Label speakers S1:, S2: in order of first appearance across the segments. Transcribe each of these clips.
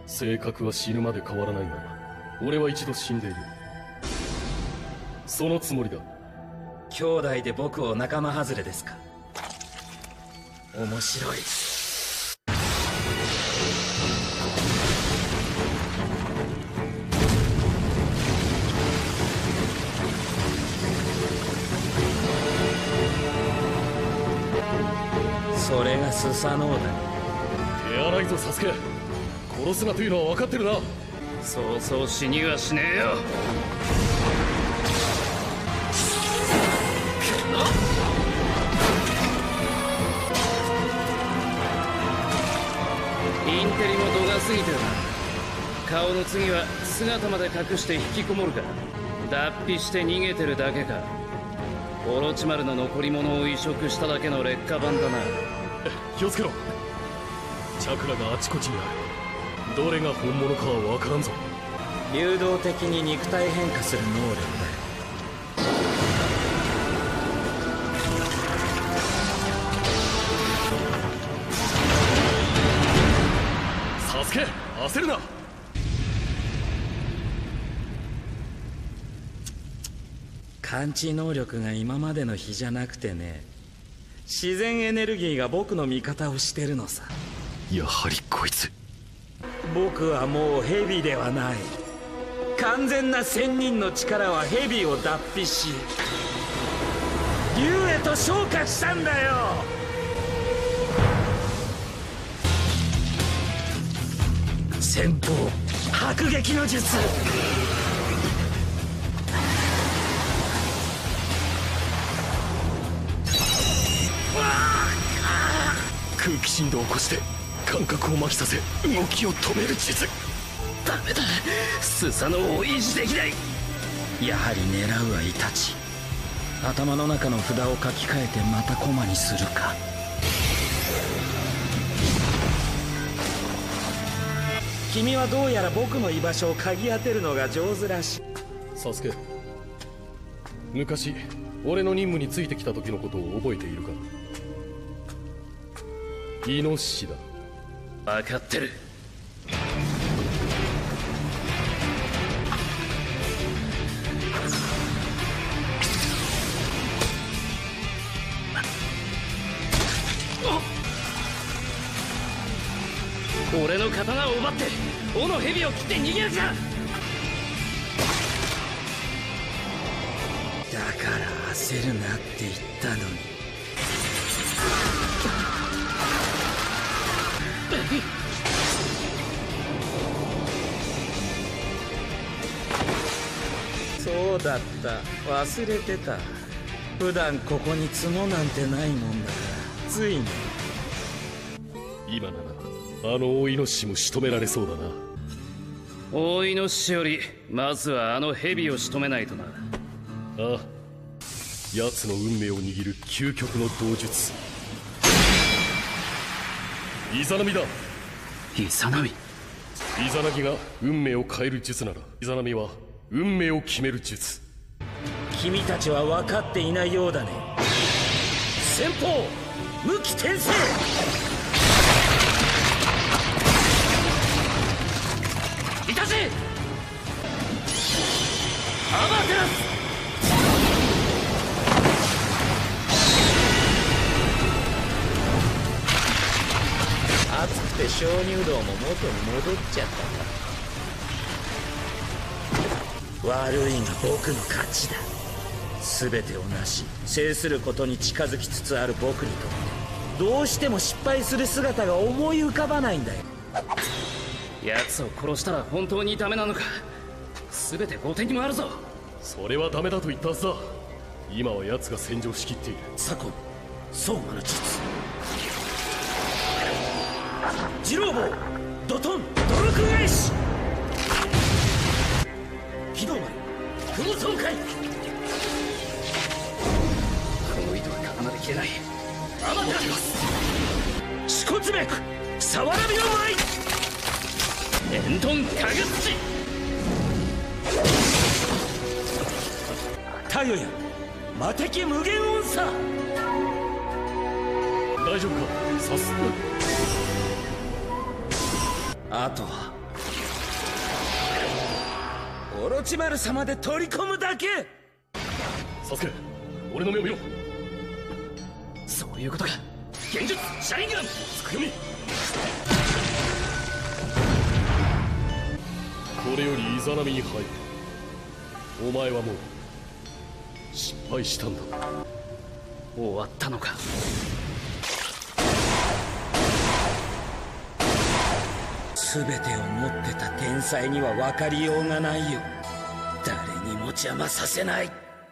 S1: 性格は死ぬまで変わらないが、俺は一度死んでいる。そのつもりだ。
S2: 兄弟で僕を仲間外れですか。面白い。それがスサノオだ。
S1: 手荒いぞサスケ。殺すなというのは分かってるな。
S3: そうそう死にはしねえよ。インテリも度が過ぎてるな。顔の次は姿まで隠して引きこもるか。脱皮して逃げてるだけか。オロチマルの残り物を移植しただけの劣化版だな。
S1: 気をつけろ。チャクラがあちこちにある。どれが本物かは分からんぞ。
S2: 流動的に肉体変化する能力だ。
S1: サスケ焦るな。
S2: 感知能力が今までの比じゃなくてね、自然エネルギーが僕の味方をしてるのさ。
S1: やはりこいつ。
S2: 僕はもうヘビではない。完全な仙人の力はヘビを脱皮し竜へと昇華したんだよ。先方迫撃の術。
S1: 空気振動を起こして感覚を麻痺させ動きを止める術。
S3: ダメだ、スサノオを維持できない。
S2: やはり狙うはイタチ。頭の中の札を書き換えてまた駒にするか。君はどうやら僕の居場所を嗅ぎ当てるのが上手らしい。
S1: サスケ、昔俺の任務についてきた時のことを覚えているか。イノシシだ。
S3: 分かってる。俺の刀を奪って尾の蛇を切って逃げるか。
S2: だから焦るなって言ったのに。そうだった、忘れてた。普段ここに角なんてないもんだからついに。
S1: 今ならあの大イノシシも仕留められそうだな。
S3: 大イノシシよりまずはあの蛇を仕留めないとな。
S1: ああ、奴の運命を握る究極の道術、イザナミだ。
S3: イザナミ。
S1: イザナギが運命を変える術なら、イザナミは運命を決める術。
S2: 君たちは分かっていないようだね。先方無期転生。
S3: イタチアマテラス。
S2: 熱くて鍾乳洞も元に戻っちゃったんだ。悪いが僕の勝ちだ。全てを成し制することに近づきつつある僕にとってどうしても失敗する姿が思い浮かばないんだよ。
S3: 奴を殺したら本当にダメなのか。全て後手にもあるぞ。
S1: それはダメだと言ったはずだ。今は奴が戦場しきっている。
S2: 左近相馬の術。次郎坊ドトンドルク返し。機動丸空想会。
S3: この糸は刀で切れない。
S2: アマタ支笏脈さわらびの舞。
S3: エントンかぐっち。
S2: 太陽や魔敵無限音差。
S1: 大丈夫かサス。
S2: あとはオロチマル様で取り込むだけ。
S1: サスケ、俺の目を見ろ。
S3: そういうことか。
S1: 現実シャリンガンつくよみ。これよりイザナミに入る。お前はもう失敗したんだ。
S3: 終わったのか。
S2: 全てを持ってた天才には分かりようがないよ。誰にも邪魔させない。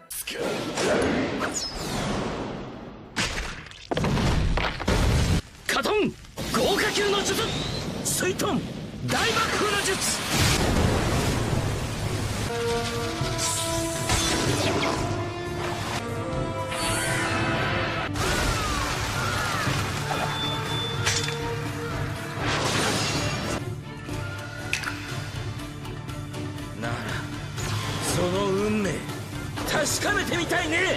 S3: カトン豪華級の術。
S2: スイトン大爆風の術。ならその運命確かめてみたいね。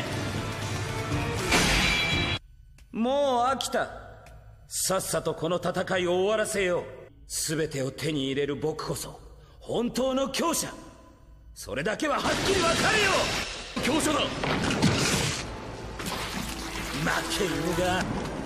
S2: もう飽きた。さっさとこの戦いを終わらせよう。全てを手に入れる僕こそ本当の強者。それだけははっきり分かれよ。
S1: 強者だ。
S2: 負け犬が。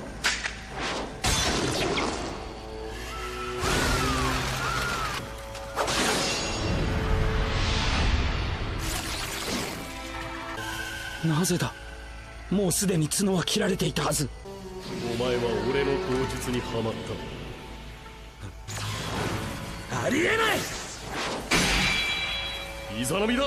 S2: なぜだ。もうすでに角は切られていたはず。
S1: お前は俺の口述にはまった。
S2: ありえない。
S1: イザナミだ。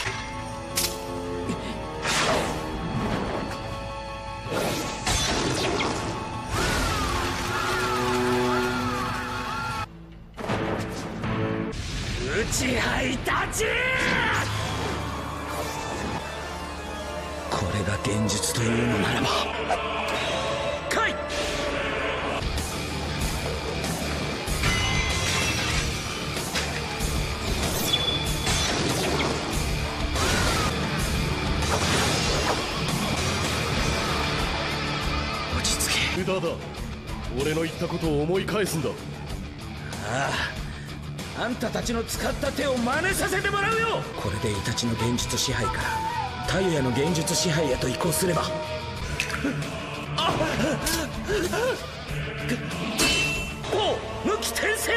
S2: 支配たち。これが現実というのならば来い。落ち着け。
S1: 無駄だ。俺の言ったことを思い返すんだ。
S2: ああ、あんたたちの使った手を真似させてもらうよ。これでイタチの現実支配からタユヤの現実支配へと移行すれば。おう無期転生。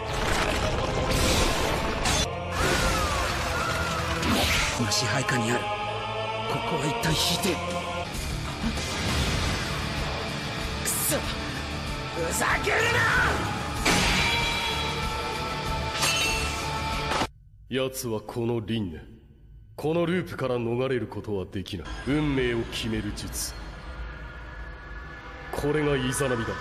S2: この支配下にある。ここは一旦引いて。くそ、ふざけるな。
S1: 奴はこの輪廻、このループから逃れることはできない。運命を決める術、これがイザナミだ。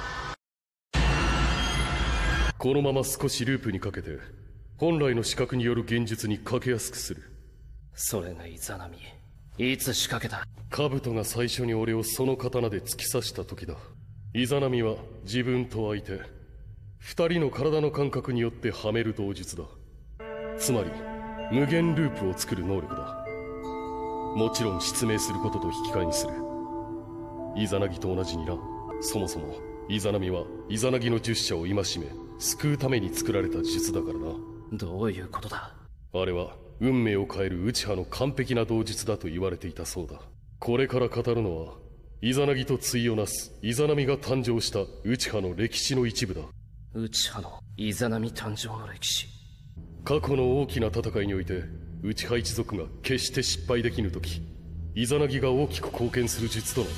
S1: このまま少しループにかけて本来の視覚による現実にかけやすくする。
S3: それがイザナミ。いつ仕掛けた。
S1: カブトが最初に俺をその刀で突き刺した時だ。イザナミは自分と相手二人の体の感覚によってはめる道術だ。つまり無限ループを作る能力だ。もちろん失明することと引き換えにする。イザナギと同じにな。そもそもイザナミはイザナギの十者を戒め救うために作られた術だからな。
S3: どういうことだ。
S1: あれは運命を変える内派の完璧な道術だと言われていたそうだ。これから語るのはイザナギと対をなすイザナミが誕生した内派の歴史の一部だ。
S3: 内派のイザナミ誕生の歴史。
S1: 過去の大きな戦いにおいて内派一族が決して失敗できぬ時、イザナギが大きく貢献する術となった。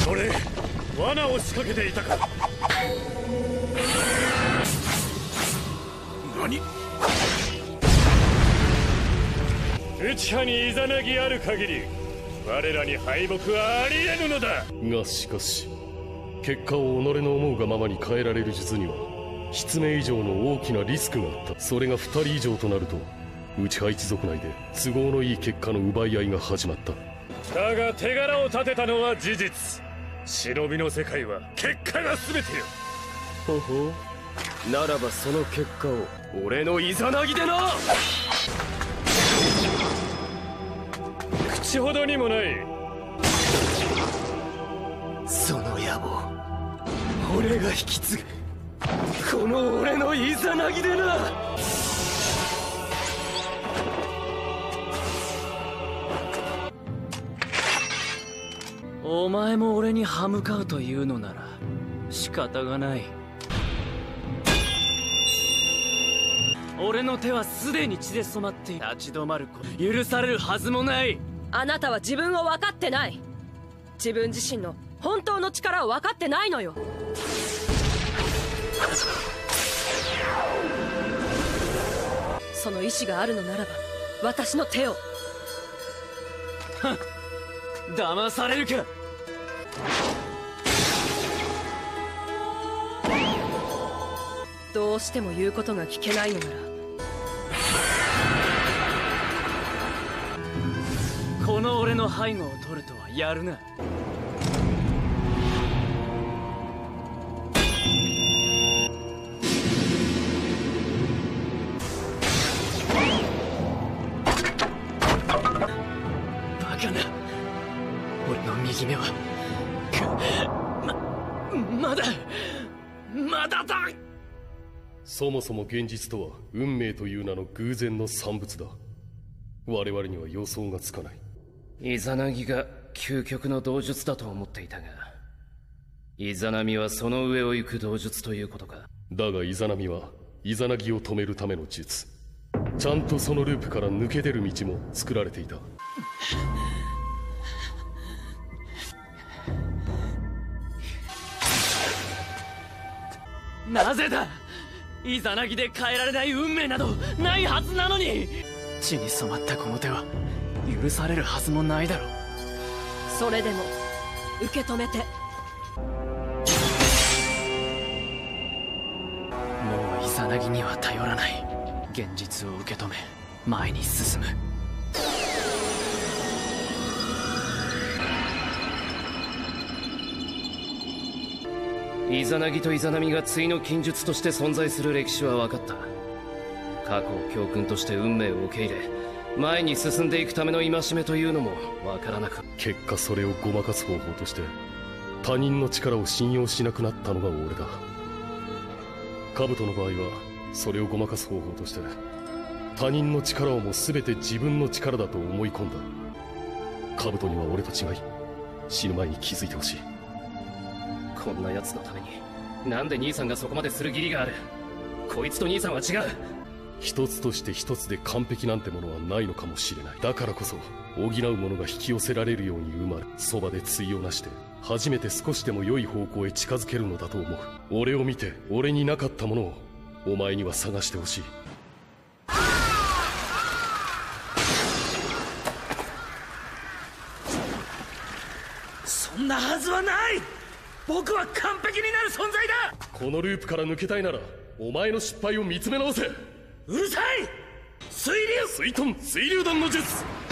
S1: これ罠を仕掛けていたか。何。内派にイザナギある限り我らに敗北はありえぬのだ。がしかし結果を己の思うがままに変えられる術には失明以上の大きなリスクがあった。それが2人以上となると内派一族内で都合のいい結果の奪い合いが始まった。だが手柄を立てたのは事実。忍びの世界は結果が全てよ。ほほう、ならばその結果を俺のイザナギでな。口ほどにもない。その野望俺が引き継ぐ。
S4: この俺のイザナギでな。お前も俺に歯向かうというのなら仕方がない。俺の手はすでに血で染まって立ち止まること許されるはずもない。
S5: あなたは自分を分かってない。自分自身の本当の力を分かってないのよ。その意志があるのならば私の手を。
S4: 騙されるか。
S5: どうしても言うことが聞けないのなら
S4: この俺の背後を取るとはやるな。バカな。俺の右目はまだだ。
S1: そもそも現実とは運命という名の偶然の産物だ。我々には予想がつかない。
S3: イザナギが究極の道術だと思っていたが、イザナミはその上を行く道術ということか。
S1: だがイザナミはイザナギを止めるための術、ちゃんとそのループから抜け出る道も作られていた。
S4: なぜだ。イザナギで変えられない運命などないはずなのに。血に染まったこの手は許されるはずもないだろう。
S5: それでも受け止めて。
S4: もうイザナギには頼らない。現実を受け止め前に進む。
S3: イザナギとイザナミが対の禁術として存在する歴史は分かった。過去を教訓として運命を受け入れ前に進んでいくための戒めというのも分からなく。
S1: 結果それをごまかす方法として他人の力を信用しなくなったのが俺だ。カブトの場合はそれをごまかす方法として他人の力をも全て自分の力だと思い込んだ。カブトには俺と違い死ぬ前に気づいてほしい。
S3: こんな奴のためになんで兄さんがそこまでする義理がある。こいつと兄さんは違う。
S1: 一つとして一つで完璧なんてものはないのかもしれない。だからこそ補うものが引き寄せられるように生まれ、そばで対をなして初めて少しでも良い方向へ近づけるのだと思う。俺を見て俺になかったものをお前には探してほしい。
S2: そんなはずはない。僕は完璧になる存在だ。
S1: このループから抜けたいならお前の失敗を見つめ直せ。
S2: うるさい。水流弾の術。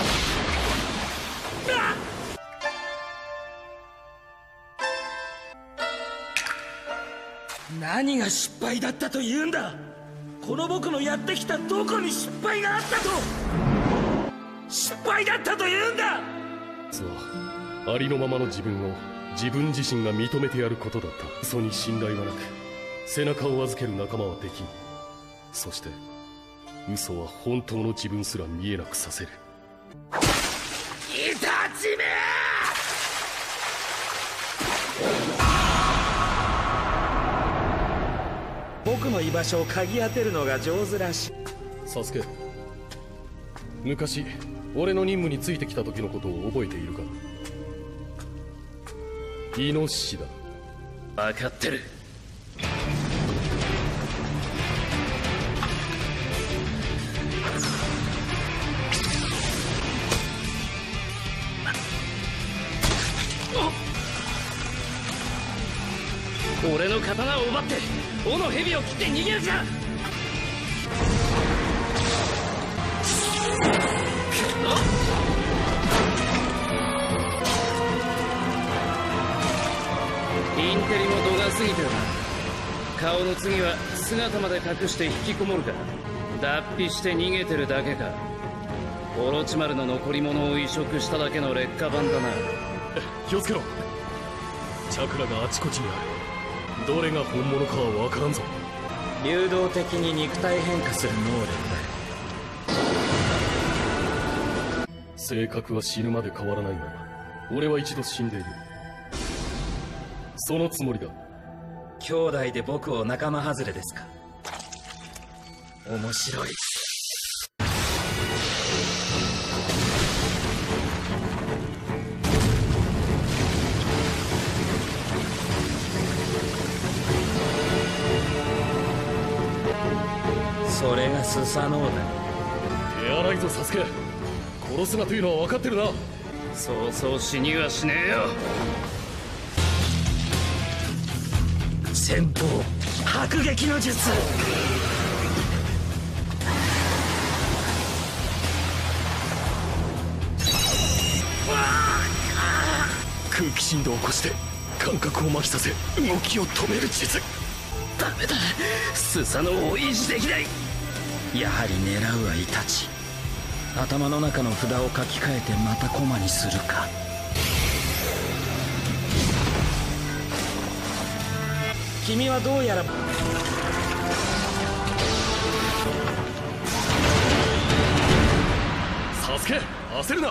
S2: 何が失敗だったと言うんだ。この僕のやってきたどこに失敗があったと。失敗だったと言うんだ。
S1: 実はありのままの自分を自分自身が認めてやることだった。嘘に信頼はなく背中を預ける仲間はできん。そして嘘は本当の自分すら見えなくさせる。
S2: イタチめ。僕の居場所を嗅ぎ当てるのが上手らしい。
S1: サスケ、昔俺の任務についてきた時のことを覚えているか。イノシシだ。
S3: 分かってる。俺の刀を奪って尾の蛇を切って逃げるじゃん。インテリも度が過ぎてるな。顔の次は姿まで隠して引きこもるか。脱皮して逃げてるだけか。オロチマルの残り物を移植しただけの劣化版だな。
S1: 気をつけろ。チャクラがあちこちにある。 どれが本物かは分からんぞ。
S2: 流動的に肉体変化する能力だ。
S1: 性格は死ぬまで変わらないが、俺は一度死んでいる。そのつもりだ。
S2: 兄弟で僕を仲間外れですか。面白い。それがスサノオだ。
S1: 手荒いぞサスケ。殺すなというのは分かってるな。
S3: そうそう死にはしねえよ。
S2: 戦法迫撃の術。
S1: 空気振動を起こして感覚を麻痺させ動きを止める術。
S3: ダメだ、スサノオを維持できない。
S2: やはり狙うはイタチ。頭の中の札を書き換えてまたコマにするか。君はどうやら
S1: サスケ焦るな。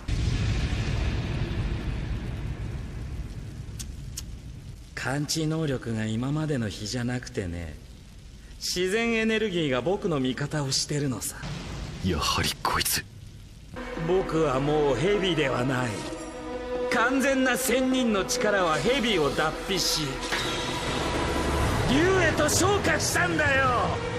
S2: 感知能力が今までの比じゃなくてね、自然エネルギーが僕の味方をしてるのさ。
S1: やはりこいつ。
S2: 僕はもうヘビではない。完全な仙人の力はヘビを脱皮し竜へと昇華したんだよ。